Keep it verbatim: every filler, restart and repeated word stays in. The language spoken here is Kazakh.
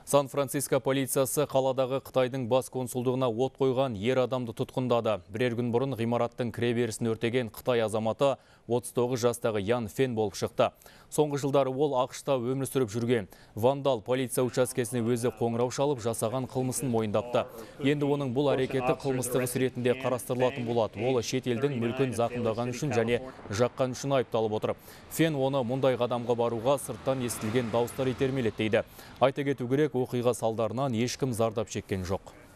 Сан-Франциско полициясы қаладағы Қытайдың бас консулдығына от қойған ер адамды тұтқындады. Бірер күн бұрын ғимараттың кіреберісін өртеген Қытай азаматы отыз тоғыз жастағы Ян Фен болып шықты. Соңғы жылдары ол ақш-та өмір сүріп жүрген. Вандал полиция учаскесіне өзі қоңырау шалып жасаған қылмысын мойындапты. Енді оның бұл әрекеті қылмыстық іс ретінде қарастырылатын болады. Ол шет елдің мүлкін зақымдаған үшін және жаққан үшін айыпталып отыр. Фен оны мұндай қадамға баруға сырттан естілген дауыстар итермеледі дейді. Айта кету керек, оқиға салдарынан ешкім зардап шеккен жоқ.